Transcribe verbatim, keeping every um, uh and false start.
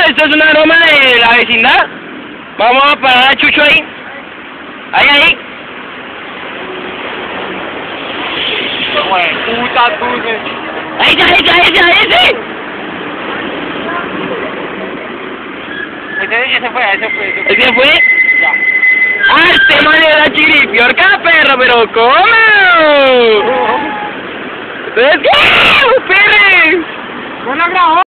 esto es una broma de la vecindad. Vamos a parar a Chucho ahí. Ahí, ahí. Puta, tú. Ahí, ya, ahí, ya, ahí, ya, ese. Ese, ese fue, ese fue, ese fue. ¿Ese fue? Ya. Ah, este man era chiripiorca, perro, pero ¿cómo? Entonces, ¿qué? ¡Perre! ¿No lo grabó?